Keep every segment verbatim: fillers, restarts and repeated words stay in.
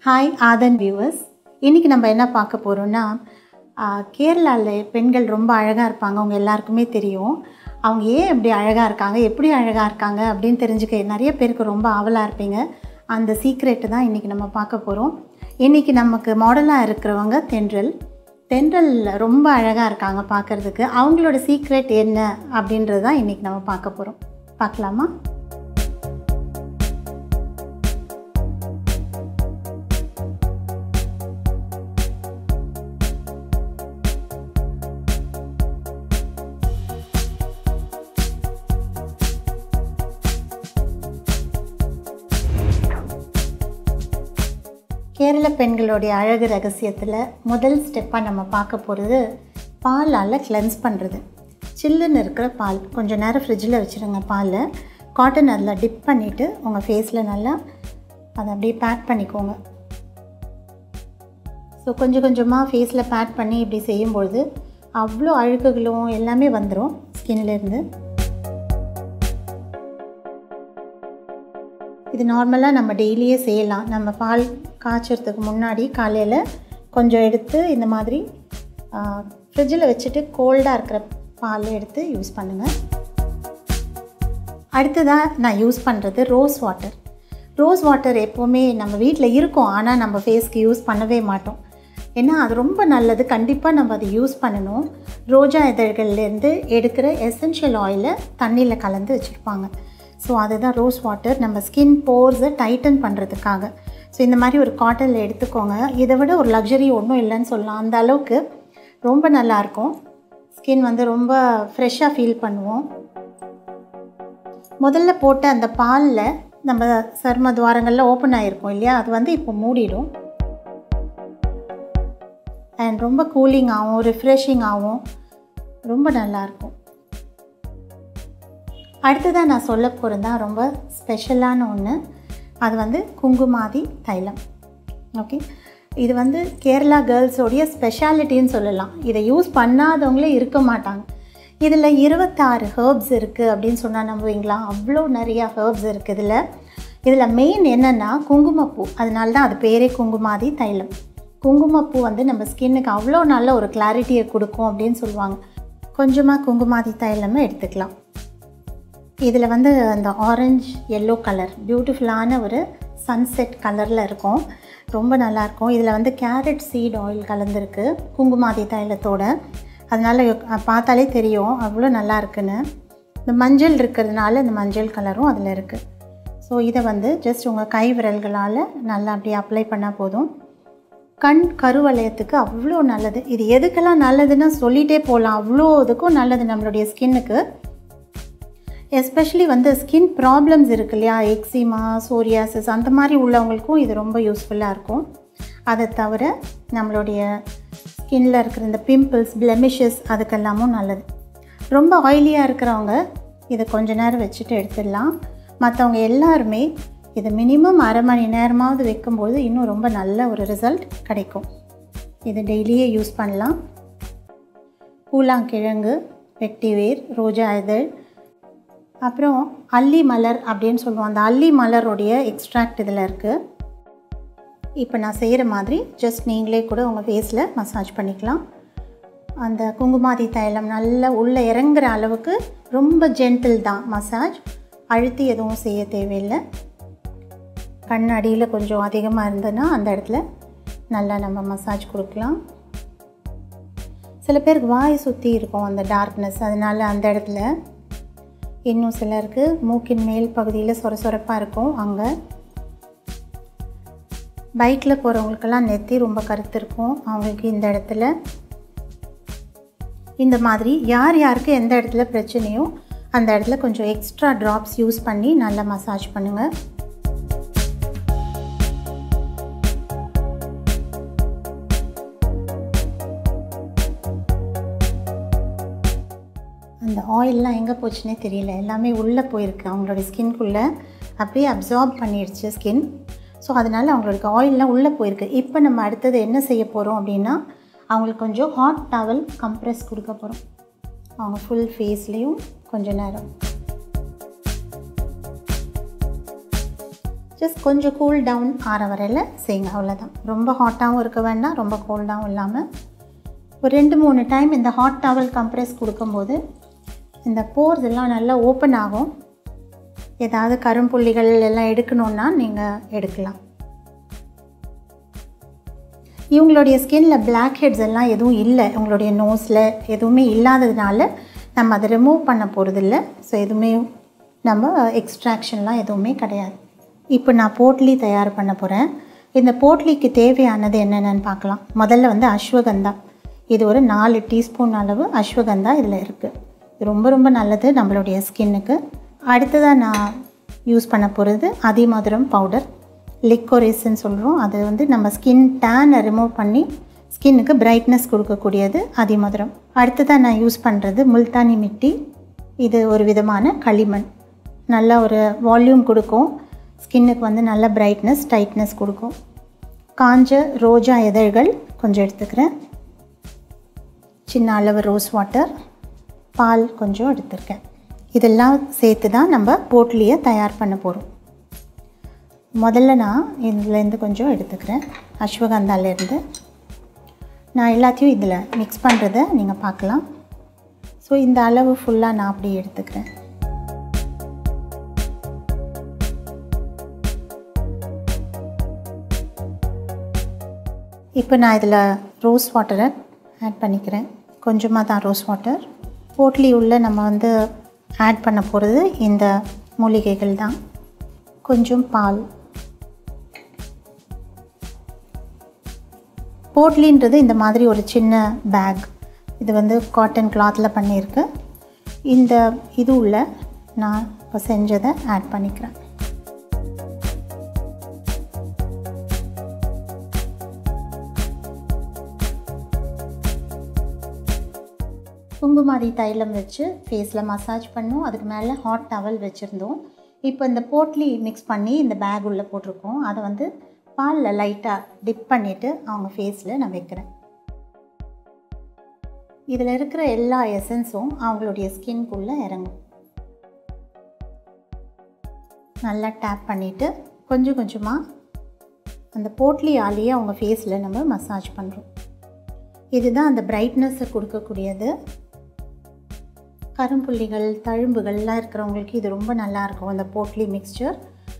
Hi ஆதன் viewers, இன்றைக்கி நம்ம என்ன பார்க்க போகிறோன்னா, கேரளாவில் பெண்கள் ரொம்ப அழகாக இருப்பாங்க. அவங்க எல்லாருக்குமே தெரியும். அவங்க ஏன் இப்படி அழகாக இருக்காங்க, எப்படி அழகாக இருக்காங்க அப்படின்னு தெரிஞ்சுக்க நிறைய பேருக்கு ரொம்ப ஆவலாக இருப்பீங்க. அந்த சீக்ரெட்டு தான் இன்றைக்கி நம்ம பார்க்க போகிறோம். இன்றைக்கி நமக்கு மாடலாக இருக்கிறவங்க தென்றல். தென்றல் ரொம்ப அழகாக இருக்காங்க பார்க்குறதுக்கு. அவங்களோட சீக்ரெட் என்ன அப்படின்றது தான் இன்றைக்கி நம்ம பார்க்க போகிறோம். பார்க்கலாமா? கேரள பெண்களுடைய அழகு ரகசியத்தில் முதல் ஸ்டெப்பாக நம்ம பார்க்க போகிறது பாலால் கிளென்ஸ் பண்ணுறது. சில்லுன்னு இருக்கிற பால் கொஞ்சம் நேரம் ஃப்ரிட்ஜில் வச்சுருங்க. பாலை காட்டன் அதில் டிப் பண்ணிவிட்டு உங்கள் ஃபேஸில் நல்லா அதை அப்படியே பேக் பண்ணிக்கோங்க. ஸோ கொஞ்சம் கொஞ்சமாக ஃபேஸில் பேக் பண்ணி இப்படி செய்யும்பொழுது அவ்வளோ அழுக்குகளும் எல்லாமே வந்துடும் ஸ்கின்லேருந்து. இது நார்மலாக நம்ம டெய்லியே செய்யலாம். நம்ம பால் காய்ச்சறதுக்கு முன்னாடி காலையில் கொஞ்சம் எடுத்து இந்த மாதிரி ஃப்ரிட்ஜில் வச்சுட்டு கோல்டாக இருக்கிற பால் எடுத்து யூஸ் பண்ணுங்கள். அடுத்ததாக நான் யூஸ் பண்ணுறது ரோஸ் வாட்டர். ரோஸ் வாட்டர் எப்போவுமே நம்ம வீட்டில் இருக்கும், ஆனால் நம்ம ஃபேஸ்க்கு யூஸ் பண்ணவே மாட்டோம். ஏன்னா அது ரொம்ப நல்லது. கண்டிப்பாக நம்ம அதை யூஸ் பண்ணணும். ரோஜா இதழ்கள்லேருந்து எடுக்கிற எசென்ஷியல் ஆயிலை தண்ணியில் கலந்து வச்சுருப்பாங்க. ஸோ அதுதான் ரோஸ் வாட்டர். நம்ம ஸ்கின் போர்ஸை டைட்டன் பண்ணுறதுக்காக. ஸோ இந்த மாதிரி ஒரு காட்டனில் எடுத்துக்கோங்க. இதை விட ஒரு லக்ஸரி ஒன்றும் இல்லைன்னு சொல்லலாம். அந்த அளவுக்கு ரொம்ப நல்லாயிருக்கும். ஸ்கின் வந்து ரொம்ப ஃப்ரெஷ்ஷாக ஃபீல் பண்ணுவோம். முதல்ல போட்ட அந்த பாலில் நம்ம சர்ம துவாரங்களில் ஓப்பன் ஆகிருக்கும் இல்லையா, அது வந்து இப்போ மூடிடும். அண்ட் ரொம்ப கூலிங் ஆகும், ரிஃப்ரெஷிங் ஆகும், ரொம்ப நல்லாயிருக்கும். அடுத்ததாக நான் சொல்ல போகிறது தான் ரொம்ப ஸ்பெஷலான ஒன்று. அது வந்து குங்குமாதி தைலம். ஓகே, இது வந்து கேரளா கேர்ள்ஸோடைய ஸ்பெஷாலிட்டின்னு சொல்லலாம். இதை யூஸ் பண்ணாதவங்களே இருக்க மாட்டாங்க. இதில் இருபத்தாறு ஹேர்ப்ஸ் இருக்குது அப்படின்னு சொன்னால் நம்புவீங்களா? அவ்வளோ நிறையா ஹேர்ப்ஸ் இருக்குது இதில். இதில் மெயின் என்னென்னா குங்குமப்பூ. அதனால தான் அது பேரே குங்குமாதி தைலம். குங்குமப்பூ வந்து நம்ம ஸ்கின்னுக்கு அவ்வளோ நல்ல ஒரு கிளாரிட்டியை கொடுக்கும் அப்படின்னு சொல்லுவாங்க. கொஞ்சமாக குங்குமாதி தைலமே எடுத்துக்கலாம். இதில் வந்து அந்த ஆரஞ்ச் எல்லோ கலர் பியூட்டிஃபுல்லான ஒரு சன்செட் கலரில் இருக்கும். ரொம்ப நல்லாயிருக்கும். இதில் வந்து கேரட் சீட் ஆயில் கலந்துருக்கு குங்குமாதி தைலத்தோடு. அதனால் பார்த்தாலே தெரியும் அவ்வளோ நல்லா இருக்குன்னு. இந்த மஞ்சள் இருக்கிறதுனால இந்த மஞ்சள் கலரும் அதில் இருக்குது. ஸோ இதை வந்து ஜஸ்ட் உங்கள் கை விரல்களால் நல்லா அப்படியே அப்ளை பண்ணால் போதும். கண் கருவளையத்துக்கு அவ்வளோ நல்லது. இது எதுக்கெல்லாம் நல்லதுன்னு சொல்லிகிட்டே போகலாம். அவ்வளோ இதுக்கும் நல்லது நம்மளுடைய ஸ்கின்னுக்கு. எஸ்பெஷலி வந்து ஸ்கின் ப்ராப்ளம்ஸ் இருக்கு இல்லையா, எக்ஸிமா, சோரியாசிஸ், அந்த மாதிரி உள்ளவங்களுக்கும் இது ரொம்ப யூஸ்ஃபுல்லாக இருக்கும். அதை தவிர நம்மளுடைய ஸ்கின்னில் இருக்கிற இந்த பிம்பிள்ஸ், பிளெமிஷஸ், அதுக்கெல்லாமும் நல்லது. ரொம்ப ஆயிலியாக இருக்கிறவங்க இதை கொஞ்ச நேரம் வச்சுட்டு எடுத்துடலாம். மற்றவங்க எல்லாருமே இதை மினிமம் அரை மணி நேரமாவது வைக்கும்போது இன்னும் ரொம்ப நல்ல ஒரு ரிசல்ட் கிடைக்கும். இது டெய்லியே யூஸ் பண்ணலாம். பூலாங்கிழங்கு, வெட்டிவேர், ரோஜா இதழ், அப்புறம் அல்லி மலர் அப்படின்னு சொல்லுவோம். அந்த அல்லி மலருடைய எக்ஸ்ட்ராக்ட் இதில் இருக்குது. இப்போ நான் செய்கிற மாதிரி ஜஸ்ட் நீங்களே கூட உங்கள் ஃபேஸில் மசாஜ் பண்ணிக்கலாம். அந்த குங்குமாதி தைலம் நல்லா உள்ளே இறங்குற அளவுக்கு ரொம்ப ஜென்டில் தான் மசாஜ். அழுத்தி எதுவும் செய்ய தேவையில்லை. கண் அடியில் கொஞ்சம் அதிகமாக இருந்ததுன்னா அந்த இடத்துல நல்லா நம்ம மசாஜ் கொடுக்கலாம். சில பேருக்கு வாய் சுற்றி இருக்கும் அந்த டார்க்னஸ், அதனால் அந்த இடத்துல. இன்னும் சிலருக்கு மூக்கின் மேல் பகுதியில் சொர சொரப்பாக இருக்கும். அங்கே பைக்கில் போகிறவங்களுக்கெல்லாம் நெத்தி ரொம்ப கருத்து இருக்கும். அவங்களுக்கு இந்த இடத்துல இந்த மாதிரி யார் யாருக்கு எந்த இடத்துல பிரச்சனையோ அந்த இடத்துல கொஞ்சம் எக்ஸ்ட்ரா ட்ராப்ஸ் யூஸ் பண்ணி நல்லா மசாஜ் பண்ணுங்கள். அந்த ஆயிலெலாம் எங்கே போச்சுன்னே தெரியல. எல்லாமே உள்ளே போயிருக்கு அவங்களோட ஸ்கின்குள்ளே. அப்படியே அப்சார்ப் பண்ணிடுச்சு ஸ்கின். ஸோ அதனால் அவங்களுக்கு ஆயிலெலாம் உள்ளே போயிருக்கு. இப்போ நம்ம அடுத்தது என்ன செய்ய போகிறோம் அப்படின்னா, அவங்களுக்கு கொஞ்சம் ஹாட் டவல் கம்ப்ரெஸ் கொடுக்க போகிறோம். அவங்க ஃபுல் ஃபேஸ்லேயும் கொஞ்சம் நேரம் ஜஸ்ட் கொஞ்சம் கூல் டவுன் ஆற வரையில் செய்யுங்க, அவ்வளோதான். ரொம்ப ஹாட்டாகவும் இருக்க வேண்டாம், ரொம்ப கோல்டாகவும் இல்லாமல். ஒரு ரெண்டு மூணு டைம் இந்த ஹாட் டவல் கம்ப்ரெஸ் கொடுக்கும்போது இந்த போர்ஸ் எல்லாம் நல்லா ஓப்பன் ஆகும். ஏதாவது கரும்புள்ளிகள் எல்லாம் எடுக்கணுன்னா நீங்கள் எடுக்கலாம். இவங்களுடைய ஸ்கின்ல பிளாக் ஹெட்ஸ் எல்லாம் எதுவும் இல்லை, உங்களுடைய நோஸில் எதுவுமே இல்லாததுனால நம்ம அதை ரிமூவ் பண்ண போகிறதில்ல. ஸோ எதுவுமே நம்ம எக்ஸ்ட்ராக்ஷன்லாம் எதுவுமே கிடையாது. இப்போ நான் போட்லி தயார் பண்ண போகிறேன். இந்த போட்லிக்கு தேவையானது என்னென்னு பார்க்கலாம். முதல்ல வந்து அஸ்வகந்தா, இது ஒரு நாலு டீஸ்பூன் அளவு அஸ்வகந்தா இதில் இருக்குது. இது ரொம்ப ரொம்ப நல்லது நம்மளுடைய ஸ்கின்னுக்கு. அடுத்ததாக நான் யூஸ் பண்ண போகிறது அதிமதுரம் பவுடர், லிக்கோரிஸ்ன்னு சொல்கிறோம். அது வந்து நம்ம ஸ்கின் டேனை ரிமூவ் பண்ணி ஸ்கின்னுக்கு பிரைட்னஸ் கொடுக்கக்கூடியது அதிமதுரம். அடுத்ததாக நான் யூஸ் பண்ணுறது முல்தானி மிட்டி. இது ஒரு விதமான களிமண், நல்ல ஒரு வால்யூம் கொடுக்கும் ஸ்கின்னுக்கு, வந்து நல்ல பிரைட்னஸ் டைட்னஸ் கொடுக்கும். காஞ்ச ரோஜா இதழ்கள் கொஞ்சம் எடுத்துக்கிறேன், சின்ன அளவு ரோஸ் வாட்டர், பால் கொஞ்சம் எடுத்துருக்கேன். இதெல்லாம் சேர்த்து தான் நம்ம போட்லியை தயார் பண்ண போகிறோம். முதல்ல நான் இதுலேருந்து கொஞ்சம் எடுத்துக்கிறேன், அஸ்வகந்தாலேருந்து. நான் எல்லாத்தையும் இதில் மிக்ஸ் பண்ணுறதை நீங்கள் பார்க்கலாம். ஸோ இந்த அளவு ஃபுல்லாக நான் அப்படியே எடுத்துக்கிறேன். இப்போ நான் இதில் ரோஸ் வாட்டரை ஆட் பண்ணிக்கிறேன். கொஞ்சமாக தான் ரோஸ் வாட்டர். போட்லி உள்ள நம்ம வந்து ஆட் பண்ண போகிறது இந்த மூலிகைகள் தான். கொஞ்சம் பால். போட்லின்றது இந்த மாதிரி ஒரு சின்ன பேக், இது வந்து காட்டன் கிளாத்தில் பண்ணியிருக்கு. இந்த இது உள்ள நான் இப்போ செஞ்சதை ஆட் பண்ணிக்கிறேன். குங்குமாதி தைலம் வச்சு ஃபேஸில் மசாஜ் பண்ணோம். அதுக்கு மேலே ஹாட் டவல் வச்சுருந்தோம். இப்போ இந்த போட்லி மிக்ஸ் பண்ணி இந்த பேக் உள்ளே போட்டிருக்கோம். அதை வந்து பாலில் லைட்டாக டிப் பண்ணிவிட்டு அவங்க ஃபேஸில் நான் வைக்கிறேன். இதில் இருக்கிற எல்லா எசன்ஸும் அவங்களுடைய ஸ்கின்குள்ளே இறங்கும். நல்லா டேப் பண்ணிவிட்டு கொஞ்சம் கொஞ்சமாக அந்த போட்லி ஆலையே அவங்க ஃபேஸில் நம்ம மசாஜ் பண்ணுறோம். இதுதான் அந்த பிரைட்னஸை கொடுக்கக்கூடியது. கரும்புள்ளிகள் தழும்புகள்லாம் இருக்கிறவங்களுக்கு இது ரொம்ப நல்லாயிருக்கும் அந்த போட்லி மிக்ஸ்சர்.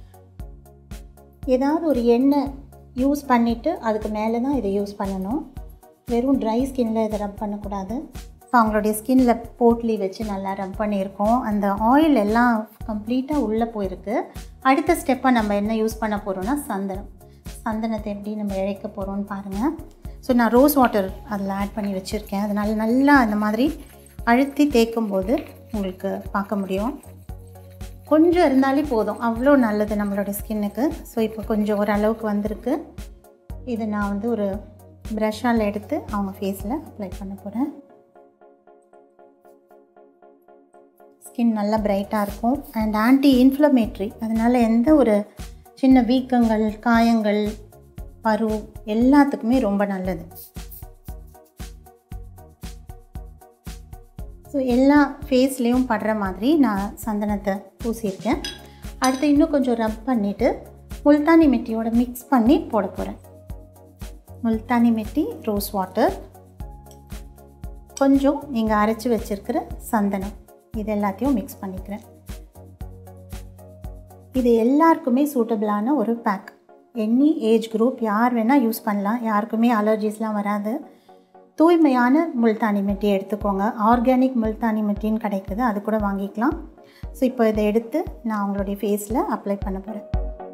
ஏதாவது ஒரு எண்ணெய் யூஸ் பண்ணிவிட்டு அதுக்கு மேலே தான் இதை யூஸ் பண்ணணும். வெறும் ட்ரை ஸ்கின்னில் இதை ரப் பண்ணக்கூடாது. ஸோ அவங்களுடைய ஸ்கின்னில் போட்லி வச்சு நல்லா ரப் பண்ணியிருக்கோம். அந்த ஆயில் எல்லாம் கம்ப்ளீட்டாக உள்ளே போயிருக்கு. அடுத்த ஸ்டெப்பாக நம்ம என்ன யூஸ் பண்ண போகிறோம்னா சந்தனம். சந்தனத்தை எப்படி நம்ம இழைக்க போகிறோம்னு பாருங்கள். ஸோ நான் ரோஸ் வாட்டர் அதில் ஆட் பண்ணி வச்சுருக்கேன். அதனால் நல்லா அந்த மாதிரி அழுத்தி தேய்க்கும்போது உங்களுக்கு பார்க்க முடியும். கொஞ்சம் இருந்தாலே போதும், அவ்வளோ நல்லது நம்மளோட ஸ்கின்னுக்கு. ஸோ இப்போ கொஞ்சம் ஓரளவுக்கு வந்திருக்கு. இதை நான் வந்து ஒரு ப்ரஷ்ஷால் எடுத்து அவங்க ஃபேஸில் அப்ளை பண்ண போகிறேன். ஸ்கின் நல்லா பிரைட்டாக இருக்கும் அண்ட் ஆன்டி இன்ஃப்ளமேட்ரி. அதனால் எந்த ஒரு சின்ன வீக்கங்கள், காயங்கள், பரு எல்லாத்துக்குமே ரொம்ப நல்லது. ஸோ எல்லா ஃபேஸ்லேயும் படுற மாதிரி நான் சந்தனத்தை பூசியிருக்கேன். அடுத்து இன்னும் கொஞ்சம் ரப் பண்ணிவிட்டு முல்தானி மெட்டியோட மிக்ஸ் பண்ணி போட போகிறேன். முல்தானி மெட்டி, ரோஸ் வாட்டர், கொஞ்சம் நீங்கள் அரைச்சி வச்சுருக்கிற சந்தனம், இது எல்லாத்தையும் மிக்ஸ் பண்ணிக்கிறேன். இது எல்லாருக்குமே சூட்டபிளான ஒரு பேக். எனி ஏஜ் குரூப் யார் வேணால் யூஸ் பண்ணலாம். யாருக்குமே அலர்ஜிஸ்லாம் வராது. தூய்மையான முல்தானி மெட்டி எடுத்துக்கோங்க. ஆர்கானிக் முல்தானி மெட்டின்னு கிடைக்குது, அது கூட வாங்கிக்கலாம். ஸோ இப்போ இதை எடுத்து நான் அவங்களுடைய ஃபேஸில் அப்ளை பண்ண போகிறேன்.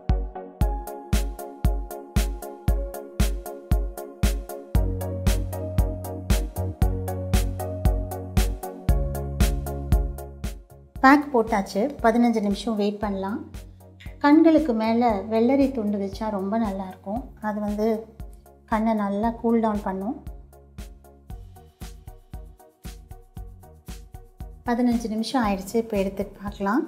பேக் போட்டாச்சு. பதினஞ்சு நிமிஷம் வெயிட் பண்ணலாம். கண்களுக்கு மேலே வெள்ளரி துண்டு வச்சா ரொம்ப நல்லாயிருக்கும். அது வந்து கண்ணை நல்லா கூல் டவுன் பண்ணும். பதினஞ்சு நிமிஷம் ஆயிடுச்சு. இப்போ எடுத்துட்டு பார்க்கலாம்.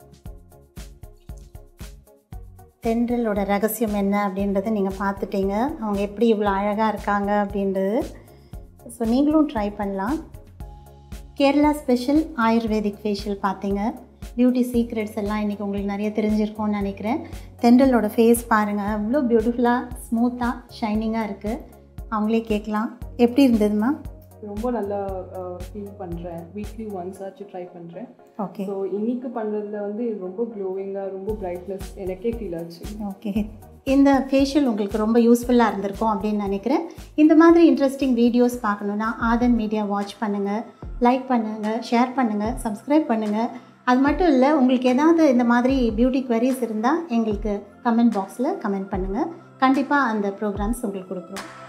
தென்றலோட ரகசியம் என்ன அப்படின்றத நீங்கள் பார்த்துட்டீங்க. அவங்க எப்படி இவ்வளோ அழகாக இருக்காங்க அப்படின்றது. ஸோ நீங்களும் ட்ரை பண்ணலாம். கேரளா ஸ்பெஷல் ஆயுர்வேதிக் ஃபேஷியல் பார்த்தீங்க. பியூட்டி சீக்ரெட்ஸ் எல்லாம் இன்றைக்கி உங்களுக்கு நிறைய தெரிஞ்சிருக்கோன்னு நினைக்கிறேன். தென்றலோட ஃபேஸ் பாருங்கள், அவ்வளோ பியூட்டிஃபுல்லாக ஸ்மூத்தாக ஷைனிங்காக இருக்குது. அவங்களே கேட்கலாம், எப்படி இருந்ததுமா? ரொம்ப நல்லா ஃபீல் பண்ணுறேன். வீக்லி ஒன்ஸ் ஆச்சு ட்ரை பண்ணுறேன். ஓகே. ஸோ இன்னைக்கு பண்ணுறதுல வந்து ரொம்ப க்ளோவிங்காக, ரொம்ப பிரைட்னஸ் எனக்கே ஃபீல் ஆச்சு. ஓகே. இந்த ஃபேஷியல் உங்களுக்கு ரொம்ப யூஸ்ஃபுல்லாக இருந்திருக்கும் அப்படின்னு நினைக்கிறேன். இந்த மாதிரி இன்ட்ரெஸ்டிங் வீடியோஸ் பார்க்கணுன்னா ஆதன் மீடியா வாட்ச் பண்ணுங்கள், லைக் பண்ணுங்கள், ஷேர் பண்ணுங்கள், சப்ஸ்கிரைப் பண்ணுங்கள். அது மட்டும் இல்லை, உங்களுக்கு ஏதாவது இந்த மாதிரி பியூட்டி குவரிஸ் இருந்தால் எங்களுக்கு கமெண்ட் பாக்ஸில் கமெண்ட் பண்ணுங்கள். கண்டிப்பாக அந்த ப்ரோக்ராம்ஸ் உங்களுக்கு கொடுக்குறோம்.